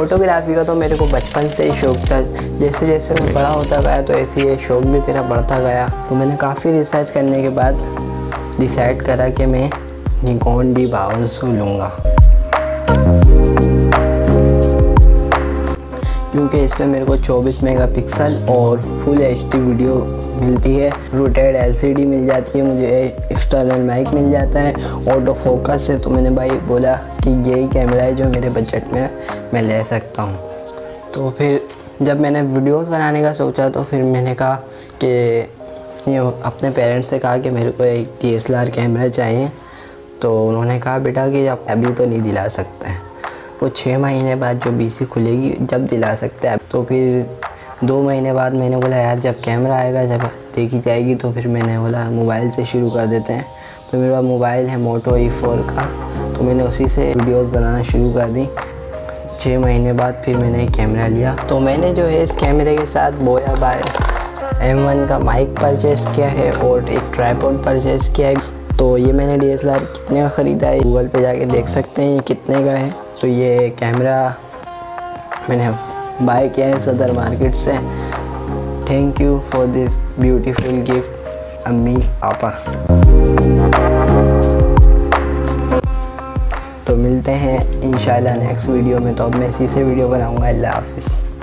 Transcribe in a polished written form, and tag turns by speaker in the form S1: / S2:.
S1: Photography का तो मेरे को बचपन से ही शौक़ था। जैसे जैसे मैं बड़ा होता गया तो ऐसे ये शौक़ भी मेरा बढ़ता गया। तो मैंने काफ़ी रिसर्च करने के बाद डिसाइड करा कि मैं निकॉन D5200 लूँगा, क्योंकि इसमें मेरे को 24 मेगापिक्सल और फुल HD वीडियो मिलती है। रोटेट LCD मिल जाती है, मुझे एक्सटर्नल माइक मिल जाता है, ऑटो फोकस है। तो मैंने भाई बोला कि यही कैमरा है जो मेरे बजट में मैं ले सकता हूँ। तो फिर जब मैंने वीडियोस बनाने का सोचा तो फिर मैंने कहा कि अपने पेरेंट्स से कहा कि मेरे को एक DSLR कैमरा चाहिए। तो उन्होंने कहा बेटा कि अभी तो नहीं दिला सकते हैं, वो 6 महीने बाद जो BC खुलेगी जब दिला सकते हैं। तो फिर 2 महीने बाद मैंने बोला यार जब कैमरा आएगा, जब देखी जाएगी, तो फिर मैंने बोला मोबाइल से शुरू कर देते हैं। तो मेरे पास मोबाइल है मोटो E4 का, तो मैंने उसी से वीडियोस बनाना शुरू कर दी। 6 महीने बाद फिर मैंने एक कैमरा लिया। तो मैंने जो है इस कैमरे के साथ बोया बाय M1 का माइक परचेज़ किया है और एक ट्राइपॉड परचेज़ किया है। तो ये मैंने DSLR कितने का ख़रीदा है गूगल पे जाके देख सकते हैं ये कितने का है। तो ये कैमरा मैंने बाय किया है सदर मार्केट से। Thank you for this beautiful gift अम्मी पापा। तो मिलते हैं इंशाल्लाह नेक्स्ट वीडियो में। तो अब मैं इसी से वीडियो बनाऊंगा। अल्लाह हाफिज़।